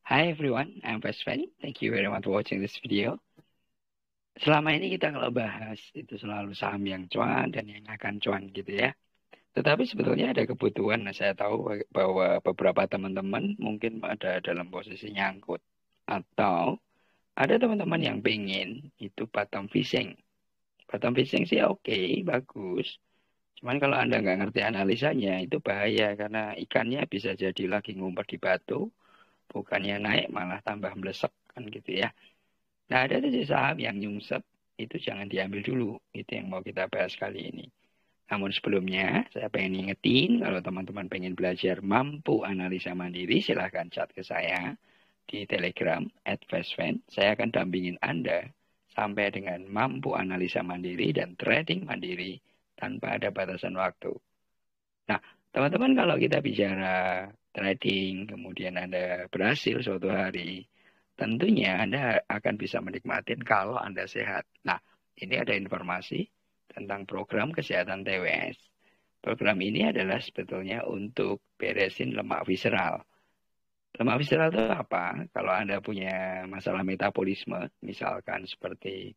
Hi everyone, I'm Vesven. Thank you very much for watching this video. Selama ini kita kalau bahas itu selalu saham yang cuan dan yang akan cuan gitu ya. Tetapi sebetulnya ada kebutuhan. Nah, saya tahu bahwa beberapa teman-teman mungkin ada dalam posisi nyangkut. Atau ada teman-teman yang pengen itu bottom fishing. Bottom fishing sih oke, bagus. Cuman kalau Anda nggak ngerti analisanya itu bahaya karena ikannya bisa jadi lagi ngumpet di batu. Bukannya naik malah tambah melesek kan gitu ya. Nah, ada 7 saham yang nyungsep, itu jangan diambil dulu. Itu yang mau kita bahas kali ini. Namun sebelumnya, saya pengen ngingetin, kalau teman-teman pengen belajar mampu analisa mandiri, silahkan chat ke saya di Telegram, @Vesven. Saya akan dampingin Anda sampai dengan mampu analisa mandiri dan trading mandiri tanpa ada batasan waktu. Nah, teman-teman kalau kita bicara trading, kemudian Anda berhasil suatu hari, tentunya Anda akan bisa menikmati kalau Anda sehat. Nah, ini ada informasi tentang program kesehatan TWS. Program ini adalah sebetulnya untuk beresin lemak visceral. Lemak visceral itu apa? Kalau Anda punya masalah metabolisme, misalkan seperti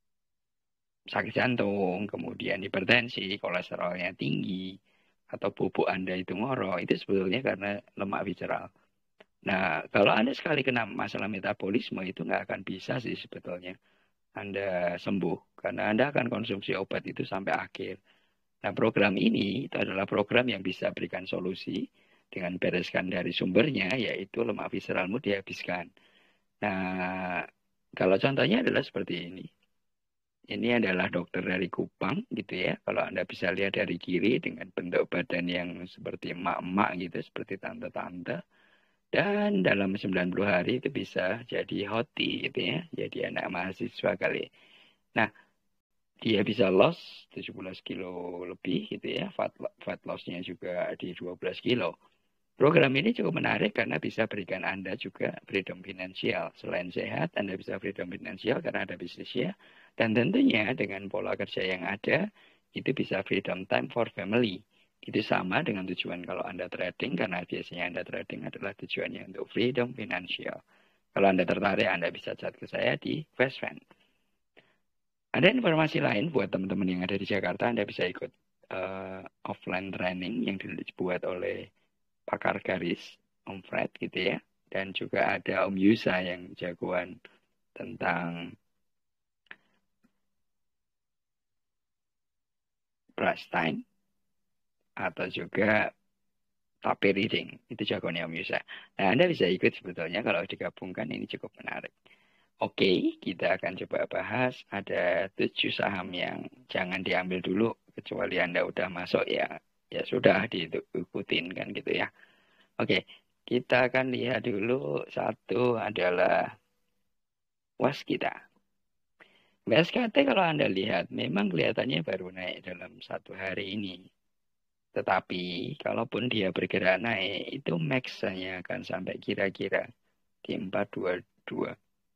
sakit jantung, kemudian hipertensi, kolesterolnya tinggi, atau bubuk Anda itu ngorok, itu sebetulnya karena lemak visceral. Nah, kalau Anda sekali kena masalah metabolisme, itu nggak akan bisa sih sebetulnya Anda sembuh, karena Anda akan konsumsi obat itu sampai akhir. Nah, program ini itu adalah program yang bisa berikan solusi dengan bereskan dari sumbernya, yaitu lemak visceralmu dihabiskan. Nah, kalau contohnya adalah seperti ini. Ini adalah dokter dari Kupang gitu ya. Kalau Anda bisa lihat dari kiri dengan bentuk badan yang seperti emak-emak gitu, seperti tante-tante. Dan dalam 90 hari itu bisa jadi hoti gitu ya. Jadi anak mahasiswa kali. Nah, dia bisa loss 17 kilo lebih gitu ya. Fat loss-nya juga di 12 kilo. Program ini cukup menarik karena bisa berikan Anda juga freedom finansial. Selain sehat, Anda bisa freedom finansial karena ada bisnisnya. Dan tentunya dengan pola kerja yang ada, itu bisa freedom time for family. Itu sama dengan tujuan kalau Anda trading, karena biasanya Anda trading adalah tujuannya untuk freedom finansial. Kalau Anda tertarik, Anda bisa chat ke saya di Vesven. Ada informasi lain buat teman-teman yang ada di Jakarta, Anda bisa ikut offline training yang dibuat oleh pakar garis, Om Fred gitu ya. Dan juga ada Om Yusa yang jagoan tentang price time atau juga tape reading. Itu jagoannya Om Yusa. Nah, Anda bisa ikut sebetulnya kalau digabungkan ini cukup menarik. Oke, kita akan coba bahas ada 7 saham yang jangan diambil dulu kecuali Anda udah masuk ya. Ya sudah diikutin kan gitu ya. Oke, kita akan lihat dulu satu adalah waskita. BSKT kalau Anda lihat memang kelihatannya baru naik dalam 1 hari ini. Tetapi kalaupun dia bergerak naik itu max-nya akan sampai kira-kira di 422.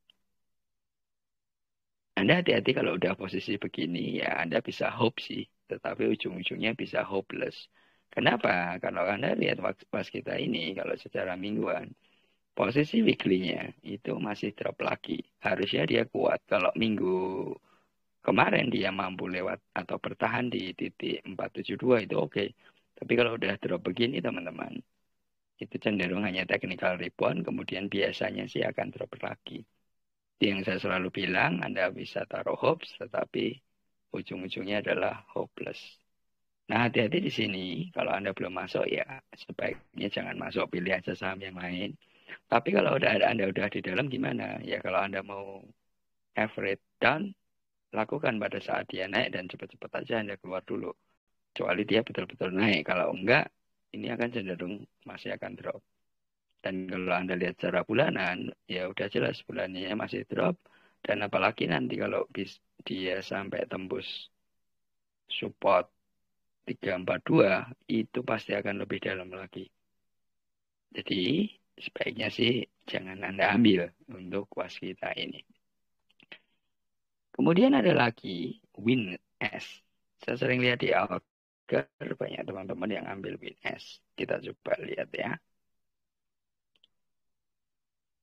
Anda hati-hati kalau udah posisi begini ya Anda bisa hope sih. Tetapi ujung-ujungnya bisa hopeless. Kenapa? Kalau Anda lihat pas kita ini kalau secara mingguan posisi weekly-nya itu masih drop lagi. Harusnya dia kuat. Kalau minggu kemarin dia mampu lewat atau bertahan di titik 472 itu oke. Tapi kalau udah drop begini teman-teman, itu cenderung hanya technical rebound, kemudian biasanya sih akan drop lagi. Itu yang saya selalu bilang, Anda bisa taruh hopes, tetapi ujung-ujungnya adalah hopeless. Nah, hati-hati di sini. Kalau Anda belum masuk, ya sebaiknya jangan masuk, pilih aja saham yang lain. Tapi kalau Anda udah di dalam gimana? Ya kalau Anda mau average down, lakukan pada saat dia naik dan cepat-cepat aja Anda keluar dulu. Kecuali dia betul-betul naik. Kalau enggak, ini akan cenderung masih akan drop. Dan kalau Anda lihat secara bulanan, ya udah jelas bulannya masih drop. Dan apalagi nanti kalau dia sampai tembus support 342, itu pasti akan lebih dalam lagi. Jadi sebaiknya sih jangan Anda ambil untuk waskita ini. Kemudian ada lagi WinS. Saya sering lihat di Alger banyak teman-teman yang ambil WinS. Kita coba lihat ya.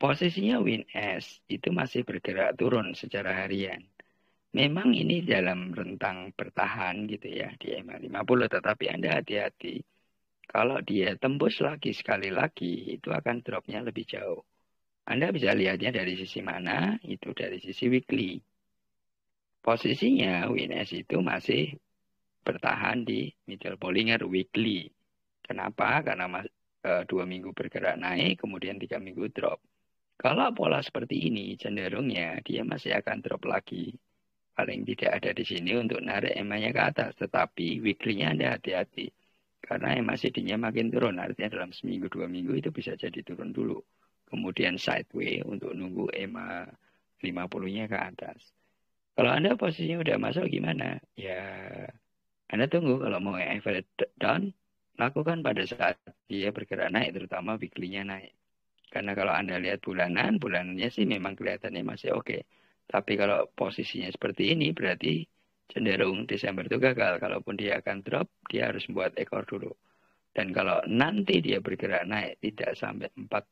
Posisinya WinS itu masih bergerak turun secara harian. Memang ini dalam rentang bertahan gitu ya di MA50, tetapi Anda hati-hati. Kalau dia tembus lagi sekali lagi, itu akan dropnya lebih jauh. Anda bisa lihatnya dari sisi mana? Itu dari sisi weekly. Posisinya WinS itu masih bertahan di middle Bollinger weekly. Kenapa? Karena 2 minggu bergerak naik, kemudian 3 minggu drop. Kalau pola seperti ini, cenderungnya dia masih akan drop lagi. Paling tidak ada di sini untuk narik EMA-nya ke atas. Tetapi weekly-nya Anda hati-hati. Karena EMA CD-nya makin turun. Artinya dalam seminggu, 2 minggu itu bisa jadi turun dulu. Kemudian sideway untuk nunggu EMA 50-nya ke atas. Kalau Anda posisinya udah masuk gimana? Ya, Anda tunggu kalau mau average down, lakukan pada saat dia bergerak naik, terutama weekly-nya naik. Karena kalau Anda lihat bulanannya sih memang kelihatannya masih oke. Tapi kalau posisinya seperti ini, berarti cenderung Desember itu gagal. Kalaupun dia akan drop, dia harus membuat ekor dulu. Dan kalau nanti dia bergerak naik tidak sampai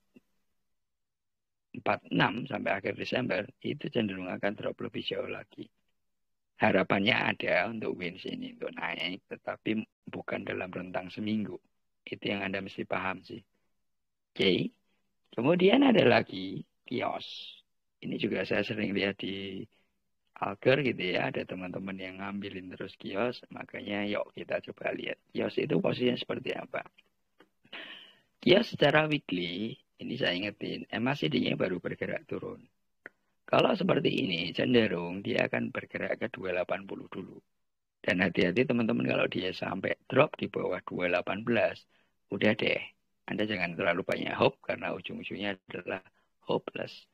46 sampai akhir Desember, itu cenderung akan drop lebih jauh lagi. Harapannya ada untuk wins ini untuk naik, tetapi bukan dalam rentang seminggu. Itu yang Anda mesti paham sih. Oke. Kemudian ada lagi kios. Ini juga saya sering lihat di Alger gitu ya. Ada teman-teman yang ngambilin terus kios. Makanya yuk kita coba lihat. Kios itu posisinya seperti apa. Kios secara weekly, ini saya ingetin, MACD-nya baru bergerak turun. Kalau seperti ini, cenderung dia akan bergerak ke 280 dulu. Dan hati-hati teman-teman kalau dia sampai drop di bawah 218, udah deh. Anda jangan terlalu banyak hope karena ujung-ujungnya adalah hopeless.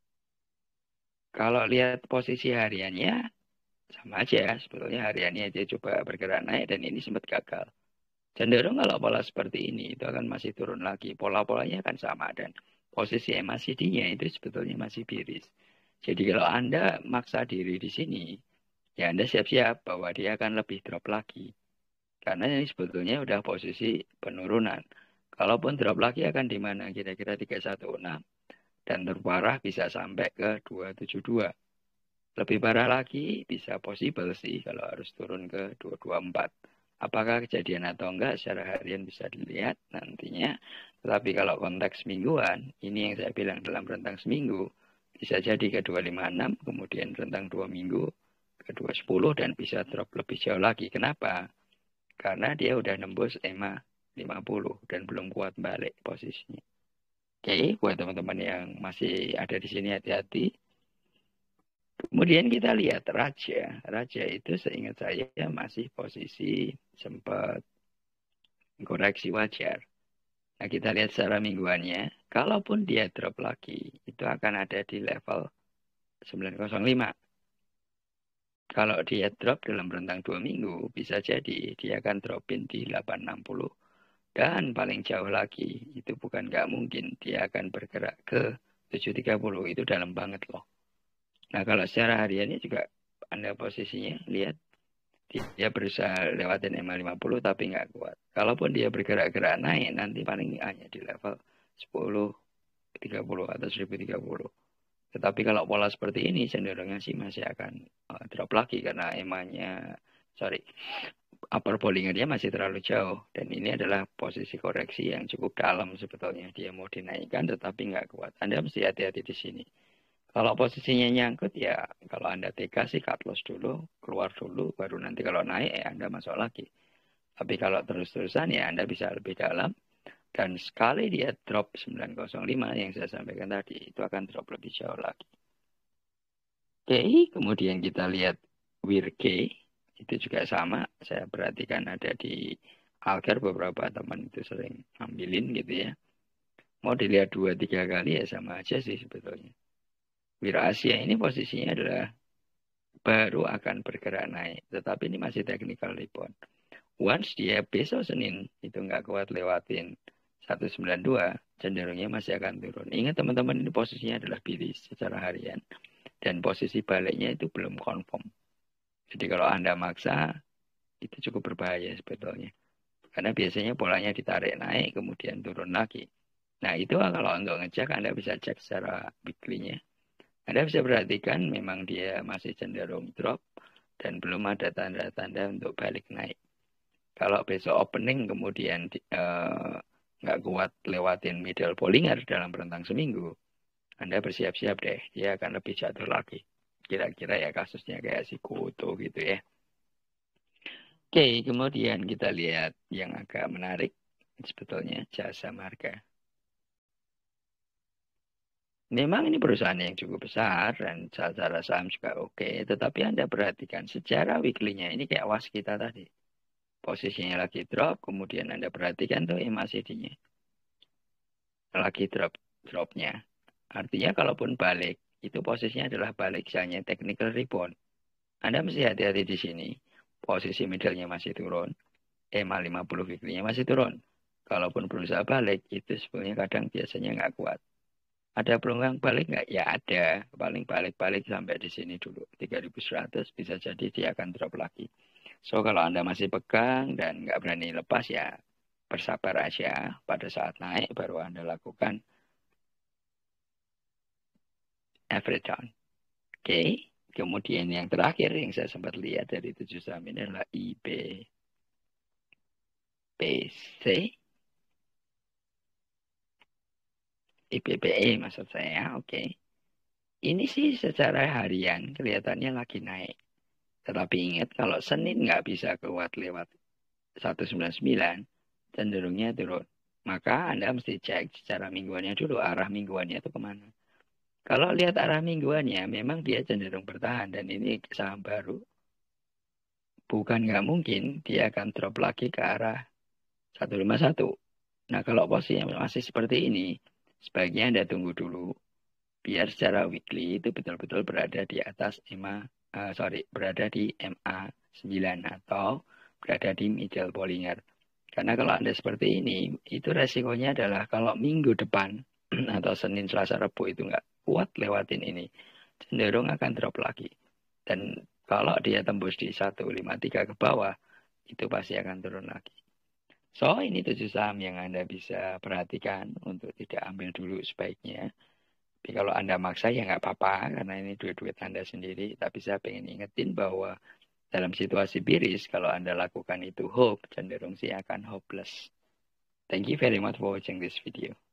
Kalau lihat posisi hariannya, sama aja. Sebetulnya hariannya aja coba bergerak naik dan ini sempat gagal. Cenderung kalau pola seperti ini, itu akan masih turun lagi. Pola-polanya akan sama dan posisi MACD-nya itu sebetulnya masih biris. Jadi kalau Anda maksa diri di sini, ya Anda siap-siap bahwa dia akan lebih drop lagi. Karena ini sebetulnya udah posisi penurunan. Kalaupun drop lagi akan di mana? Kira-kira 316. Dan terparah bisa sampai ke 272. Lebih parah lagi bisa possible sih kalau harus turun ke 224. Apakah kejadian atau enggak secara harian bisa dilihat nantinya. Tetapi kalau konteks mingguan, ini yang saya bilang dalam rentang seminggu, bisa jadi ke 256, kemudian rentang 2 minggu ke 210 dan bisa drop lebih jauh lagi. Kenapa? Karena dia udah nembus EMA 50 dan belum kuat balik posisinya. Oke, buat teman-teman yang masih ada di sini hati-hati. Kemudian kita lihat Raja. Raja itu seingat saya masih posisi sempat koreksi wajar. Nah, kita lihat secara mingguannya. Kalaupun dia drop lagi, itu akan ada di level 905. Kalau dia drop dalam rentang 2 minggu, bisa jadi dia akan dropin di 860. Dan paling jauh lagi, itu bukan nggak mungkin, dia akan bergerak ke 730. Itu dalam banget loh. Nah, kalau secara hariannya juga Anda posisinya, lihat, dia berusaha lewatin MA50 tapi nggak kuat. Kalaupun dia bergerak-gerak naik, nanti paling hanya di level 1030 atau 1030. Tetapi kalau pola seperti ini, cenderungnya sih masih akan drop lagi karena upper Bollinger-nya masih terlalu jauh. Dan ini adalah posisi koreksi yang cukup dalam sebetulnya. Dia mau dinaikkan tetapi nggak kuat. Anda mesti hati-hati di sini. Kalau posisinya nyangkut ya kalau Anda tega sih cut loss dulu, keluar dulu, baru nanti kalau naik ya Anda masuk lagi. Tapi kalau terus-terusan ya Anda bisa lebih dalam. Dan sekali dia drop 905 yang saya sampaikan tadi, itu akan drop lebih jauh lagi. Oke, kemudian kita lihat WIRG. Itu juga sama, saya perhatikan ada di Alger beberapa teman itu sering ambilin gitu ya. Mau dilihat 2-3 kali ya sama aja sih sebetulnya. Wir Asia ini posisinya adalah baru akan bergerak naik. Tetapi ini masih technical rebound. Once dia besok Senin itu nggak kuat lewatin 192, cenderungnya masih akan turun. Ingat teman-teman ini posisinya adalah biris secara harian. Dan posisi baliknya itu belum confirm. Jadi kalau Anda maksa, itu cukup berbahaya sebetulnya. Karena biasanya polanya ditarik naik, kemudian turun lagi. Nah, itu kalau untuk ngecek Anda bisa cek secara weekly-nya. Anda bisa perhatikan memang dia masih cenderung drop dan belum ada tanda-tanda untuk balik naik. Kalau besok opening kemudian nggak kuat lewatin middle Bollinger dalam rentang seminggu, Anda bersiap-siap deh, dia akan lebih jatuh lagi. Kira-kira ya kasusnya kayak si Kuto gitu ya. Oke, kemudian kita lihat yang agak menarik, sebetulnya Jasa Marga. Memang ini perusahaan yang cukup besar dan secara saham juga oke. Tetapi Anda perhatikan secara weekly-nya ini kayak waskita tadi. Posisinya lagi drop, kemudian Anda perhatikan tuh MACD-nya. Lagi dropnya. Artinya kalaupun balik, itu posisinya adalah balik misalnya technical rebound. Anda mesti hati-hati di sini. Posisi middle-nya masih turun. EMA 50 weekly-nya masih turun. Kalaupun berusaha balik, itu sebenarnya kadang biasanya nggak kuat. Ada peluang balik nggak? Ya ada. Paling balik-balik sampai di sini dulu. 3.100 bisa jadi dia akan drop lagi. So, kalau Anda masih pegang dan nggak berani lepas ya bersabar aja. Pada saat naik baru Anda lakukan average down. Oke. Kemudian yang terakhir yang saya sempat lihat dari 7 saham ini adalah IBPC. IBPE maksud saya. Oke. Ini sih secara harian kelihatannya lagi naik. Tetapi ingat kalau Senin nggak bisa kuat lewat 199, cenderungnya turun. Maka Anda mesti cek secara mingguannya dulu, arah mingguannya itu kemana. Kalau lihat arah mingguannya, memang dia cenderung bertahan. Dan ini saham baru. Bukan nggak mungkin dia akan drop lagi ke arah 151. Nah, kalau posisinya masih seperti ini, sebaiknya Anda tunggu dulu. Biar secara weekly itu betul-betul berada di atas berada di MA9 atau berada di middle Bollinger. Karena kalau Anda seperti ini, itu resikonya adalah kalau minggu depan atau Senin, Selasa, Rabu itu nggak kuat lewatin ini, cenderung akan drop lagi. Dan kalau dia tembus di 153 ke bawah, itu pasti akan turun lagi. So, ini 7 saham yang Anda bisa perhatikan untuk tidak ambil dulu sebaiknya. Tapi kalau Anda maksa ya nggak apa-apa, karena ini duit-duit Anda sendiri. Tapi saya pengen ingetin bahwa dalam situasi biris, kalau Anda lakukan itu hope, cenderung sih akan hopeless. Thank you very much for watching this video.